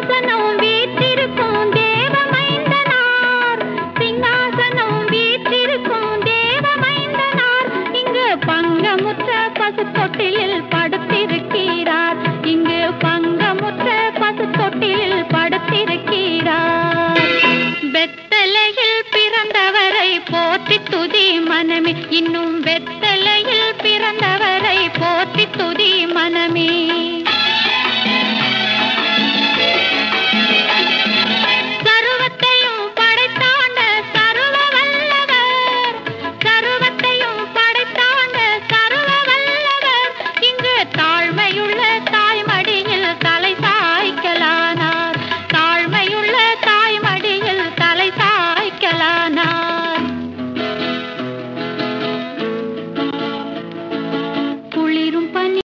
சிங்காசனம் வீற்றிருக்கும் தேவமைந்தனார், சிங்காசனம் வீற்றிருக்கும் தேவமைந்தனார். இங்கு பங்கமுற்ற பசுத்தொட்டிலில் படுத்திருக்கிறார், இங்கு பங்கமுற்ற பசுத்தொட்டிலில் படுத்திருக்கிறார். பெத்தலையில் பிறந்தவரை போற்றி துதி மனமே, இன்னும்